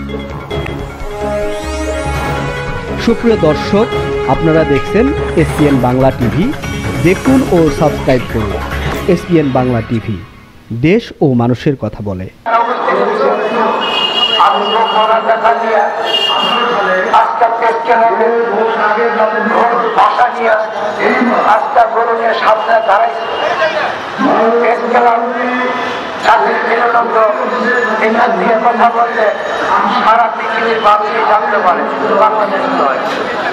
সুপ্রিয় দর্শক, আপনারা দেখছেন এসপিএন বাংলা টিভি। দেখুন ও সাবস্ক্রাইব করুন এসপিএন বাংলা টিভি, দেশ ও মানুষের কথা বলে। এখান থেকে কথা বললে সারা পৃথিবীর মানুষই জানতে পারে, শুধু বাংলাদেশ নয়।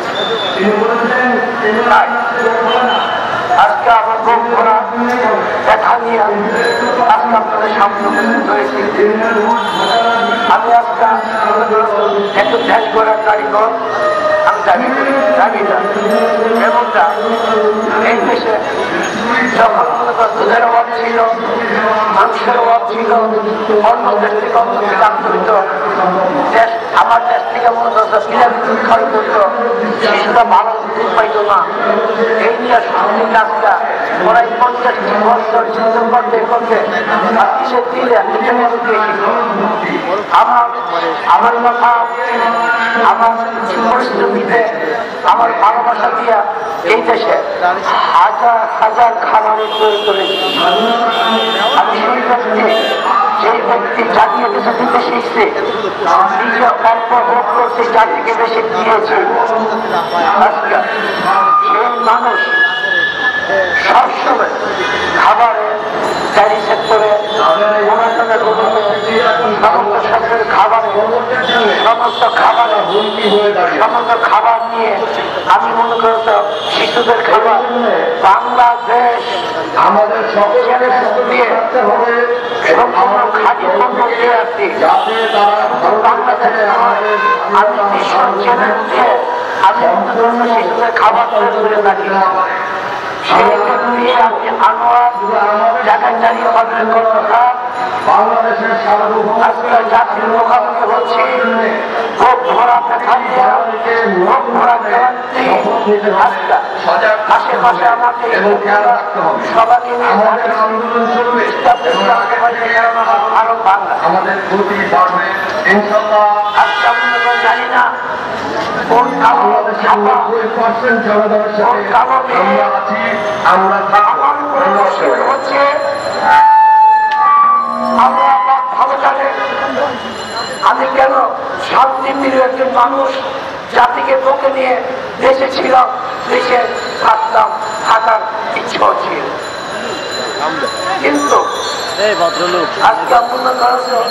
আজকে আমার বুক ভরা দেখা নিয়ে আজকে আপনাদের সামনে উপস্থিত হয়েছি। আমি আজকে একটু ধ্যান করার কারিগর, আমি দাবি করি এমনটা এই দেশে যখন দুধের অভাব ছিল, মানুষের অভাব ছিল, অন্য দেশ থেকে অন্য থেকে আন্তরিত দেশ, আমার দেশ থেকে মনে করতো পিরামিড ক্ষয় করতো, শিশুরা ভালো দুধ পাইত না। এই নিয়ে সামনের কাজটা প্রায় 50টি বছর চিন্তা করতে করতে আর কিসের দিলে এখানে আমি দিয়েছিল। আমার কথা, আমার পরিশ্রমীতে, আমার ভালোবাসা দিয়া এই দেশে হাজার হাজার খামারে তৈরি করেছি। আমি সেই ব্যক্তি জাতিকে কিছু দিতে শিখছে, নিজে অল্প ভোগ করতে জাতিকে বেশি দিয়েছে। সেই মানুষ সবসময় খাবারে, ডায়েরি সেক্টরে, সমস্ত খাবার নিয়ে আমি মনে করতো শিশুদের খাবার বাংলাদেশ আমাদের দিয়ে সম্পূর্ণ খাদ্য পণ্য দিয়ে আসছি। বাংলাদেশ আমি বিশ্ব চ্যালেঞ্জ দিয়ে আমি শিশুদের খাবার তৈরি করে থাকি। সেই ক্ষেত্রে আমি আনোয়ার জায়গায় বাংলাদেশের আজকে জাতির মুখামুখি হচ্ছে। খুব ভরা দেখা খুব ভরা আশেপাশে আমাকে সবাইকে আরো বাংলা জানি না কোন কালো ছাপা কোন কালো হচ্ছে। আমরা ভালো জানেন আমি কেন শান্তিপ্রিয় একজন মানুষ, জাতিকে বুকে নিয়ে দেশে ছিলাম, দেশে থাকতাম, থাকার ইচ্ছাও ছিল। কিন্তু আজকে মনে করেন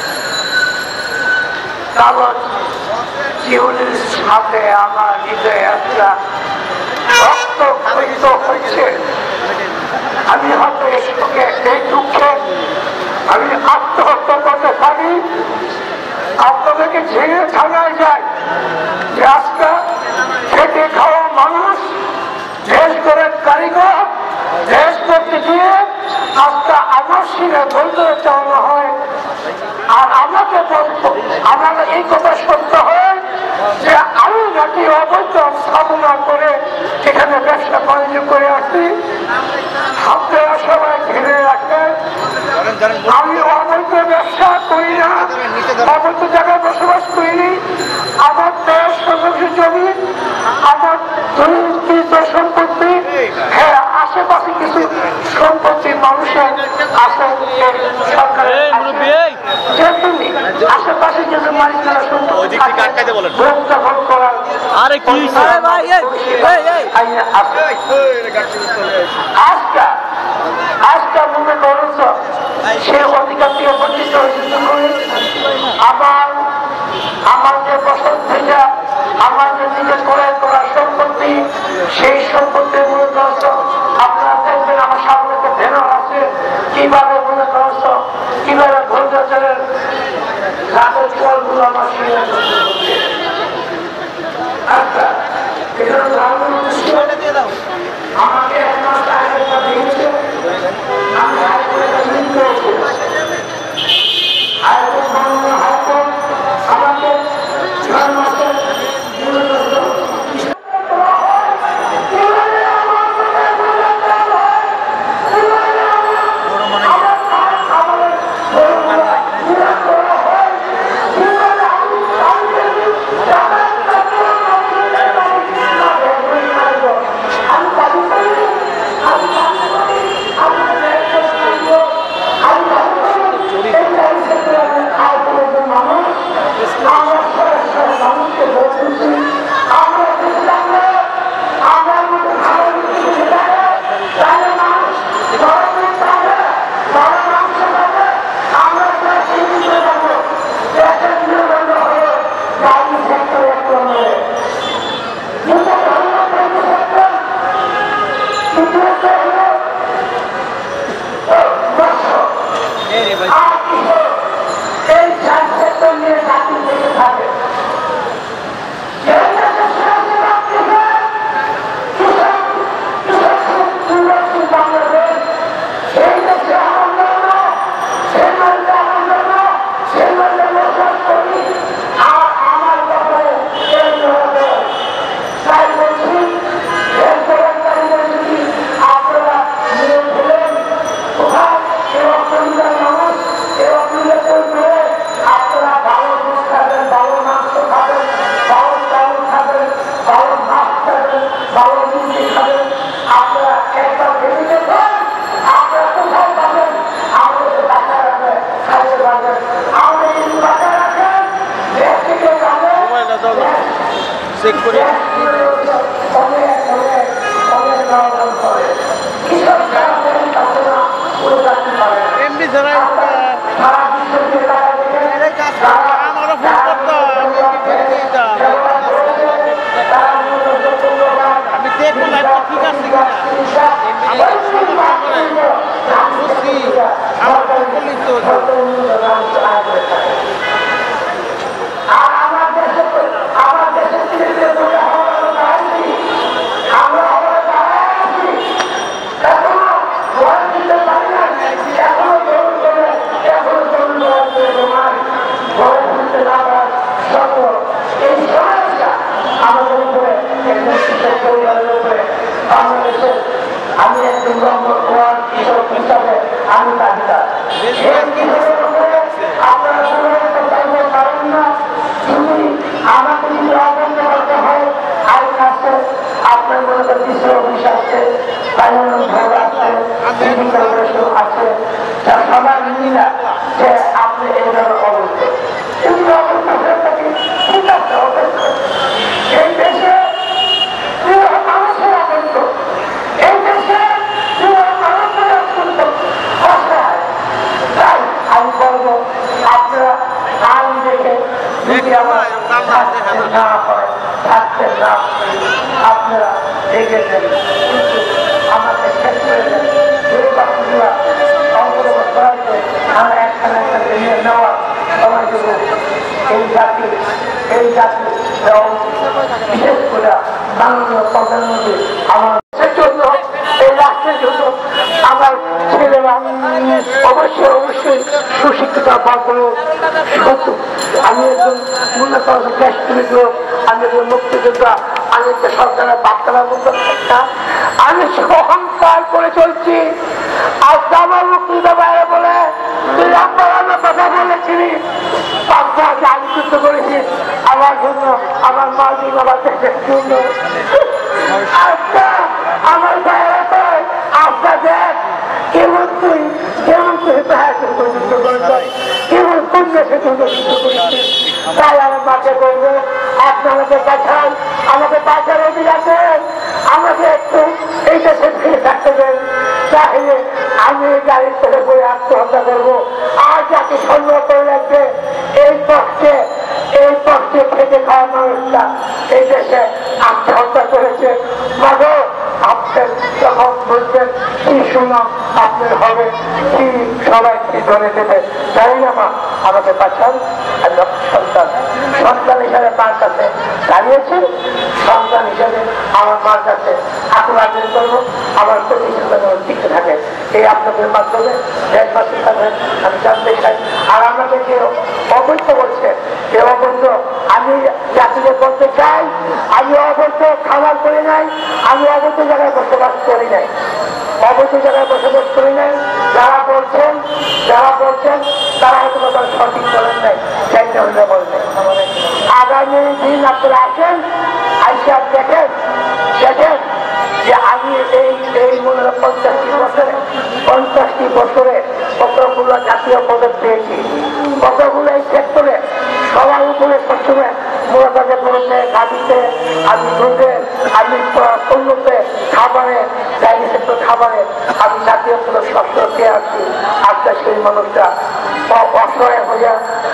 কালো জীবনের সাথে আমার হৃদয়ে একটা রক্ত ক্ষয়িত হয়েছে। আমি হয়তো এই দুঃখে আমি আত্মহত্যা করতে পারি, আপনাদেরকে ঝেড়ে ছাড়াই যায় যে আজকে খেটে খাওয়া মানুষ, দেশ করে কারিগর, দেশ করতে গিয়ে আজকে আমার সিনে বলতে চাওয়া হয়। আর আমাকে বলতো, আমাকে এই কথা শুনতে হয় যে আমি নাকি অবৈধ স্থাপনা করে এখানে ব্যবসা বাণিজ্য করে আসছি। আপনারা সবাই ঘিরে রাখেন, আমি অবৈধ ব্যবসা করি না, অবৈধ জায়গায় বসবাস করিনি। আমার দেশ সদস্য জমি, আমার সম্পত্তি, হ্যাঁ আশেপাশে কিছু সম্পত্তি মানুষের আছে সরকারের, আশেপাশে কিছু মালিকানা সম্পত্তি করার আজকে মনে করছ সে অধিকার থেকে বঞ্চিত আবার আমার যে বছর থেকে আমার যে নিজের ক্রয় করা সম্পত্তি, সেই সম্পত্তির মনে করছ আপনারা দেখবেন আমার সামনে তো ব্যানার আছে, কিভাবে মনে করছ কিভাবে ভোটাচারের রাতের জলগুলো আমার আমাকে চেক করে এমনি যারা আমারও ফোন করতো আমি দেখবো লাইফটা ঠিক আছে কিনা আমার সমস্যা করে বুঝছি আমার ফোন করলেই তো আমি একজন নম্বর ওয়ান কৃষক হিসাবে আমি দাবিদার আপনারা পারেন না যদি আমাকে যদি অবন্ধ করতে হয় আইন আছে আপনার মনে করেন কৃষি অফিস আছে আছে তার সবার মিলা যে আপনি এই ধরনের অবস্থা যদি অবস্থা হয়ে থাকে ঠিক আছে অবস্থা এই দেশে মানুষের আবদ্ধ এই দেশে মানুষের অত্যন্ত অসহায় তাই আমি বলবো আপনারা আইন দেখে যদি আমার না হয় থাকতেন না আপনারা দেখেছেন কিন্তু আমাকে শেষ করে দেন এই বাকিগুলা অঙ্গরোধ করার পরে আমরা একখানে একটা নিয়ে নেওয়া সময় দেবো এই জাতি বিশেষ করে মাননীয় প্রধানমন্ত্রী আমার জন্য এই রাষ্ট্রের জন্য আমার ছেলেরা অবশ্যই সুশিক্ষিত বাঁচানো সত্য আমি একজন মনে করেন দেশপ্রেমিক লোক আমি একজন মুক্তিযোদ্ধা আমি একটা সরকারের বার্তার মতো একটা আমি সহংকার করে চলছি আর আমার মুক্তিযোদ্ধা বাইরে বলে তুই আমার কথা বলেছিলি আপনাকে আমি যুদ্ধ করেছি আমার জন্য আমার মা দিন আমার দেশের জন্য আমার বাইরে আপনার দেখ কেমন তুই যুদ্ধ করেছ কেমন কোন দেশের জন্য যুদ্ধ করেছিস তাই আমার মাকে বলবো আপনি আমাকে বাঁচান আমাকে বাঁচার অধিকার দেন আমাকে একটু এই দেশে ফিরে থাকতে দেন তাহলে আমি এই গাড়ির থেকে বলে আত্মহত্যা করবো আর যাকে সংগ্রহ করে রাখবে এই পক্ষে খেতে খাওয়া মানুষটা এই দেশে আত্মহত্যা করেছে মাগো আপনার যখন বলছেন কি সুনাম আপনার হবে কি সবাই কি ধরে দেবে জানি না মা আমাকে পাঠান সন্তান হিসাবে মার কাছে দাঁড়িয়েছেন সন্তান হিসাবে আমার মার কাছে আকুলাদের করবো আমার প্রতিষ্ঠান টিকে থাকে এই আপনাদের মাধ্যমে দেশবাসী থাকবেন আমি জানতে চাই আর আমাকে যে অবৈধ বলছে যে অবৈধ আমি জাতিকে বলতে চাই আমি অবৈধ খাবার করি নাই আমি অবৈধ জায়গায় বসবাস করি নাই অবৈধ জায়গায় বসবাস করি নাই যারা বলছেন তারা হয়তো তারা সঠিক বলেন নাই সেইটা হলে বলবেন আগামী দিন আপনারা আসেন আইসা দেখেন যে আমি এই মনে 50টি বছরে কতগুলো জাতীয় পদক পেয়েছি কতগুলো এই সেক্টরে সবার উপরে সবসময় মোড়াটাকে বলতে গাড়িতে আমি দুধে আমি পণ্যতে খাবারে ডাইনি সেক্টর খাবারে আমি জাতীয় পদক সবসময় পেয়ে আসছি আজকে সেই মানুষটা অসহায় হইয়া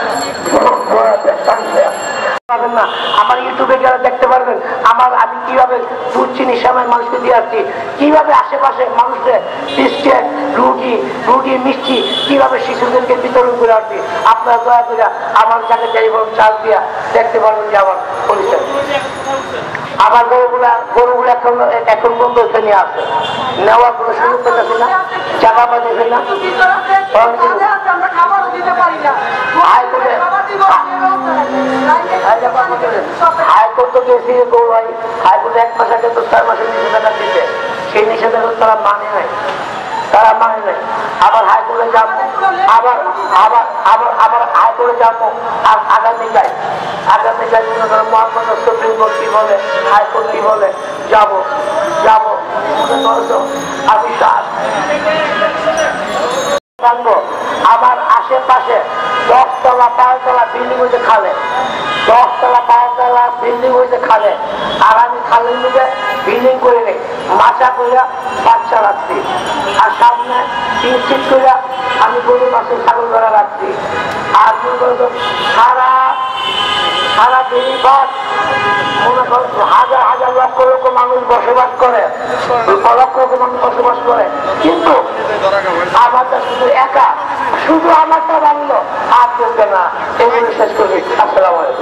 পারবেন না আমার ইউটিউবে যারা দেখতে পারবেন আমি কিভাবে দুধ চিনি সময় মানুষকে দিয়ে আসছি কিভাবে আশেপাশে মানুষদের বিস্কেট রুটি মিষ্টি কিভাবে শিশুদেরকে বিতরণ করে আসছি আপনারা দয়া করে আমার যাকে টেলিফোন চার্জ দিয়া দেখতে পারবেন যে আমার পরিচয় আমার গরুগুলা এখন বন্ধ এখানে আছে নেওয়ার কোনো সুযোগ পেতেছে না জায়গা পাচ্ছে না হাইকোর্ট গেছি গৌরাই হাইকোর্ট 1 মাস আগে তো 6 মাসের নিষেধাজ্ঞা দিতে সেই নিষেধাজ্ঞা তারা মানে নাই আবার হাইকোর্টে যাবো আবার হাইকোর্টে যাবো আর আগামীকাল মোহাম্মদ সুপ্রিম কোর্ট কি বলে হাইকোর্ট কি বলে যাবো আমি জানবো আমার আশেপাশে 10 তলা 12 তলা বিল্ডিং খালে 10 তলা 12 তলা বিল্ডিং হয়েছে খালে, আর আমি খালের মধ্যে বিল্ডিং করে নেই, মাচা করে বাচ্চা রাখছি, আর সামনে টিন করে আমি গরু মাছের ছাগল ধরা রাখছি। আর সারা সারা বেরিবাদ মনে করেন হাজার হাজার লক্ষ লক্ষ মানুষ বসবাস করে, লক্ষ লক্ষ মানুষ বসবাস করে, কিন্তু আমারটা শুধু একা, শুধু আমারটা বাংলো আর চলবে না। এগুলো শেষ করি। আসসালামু আলাইকুম।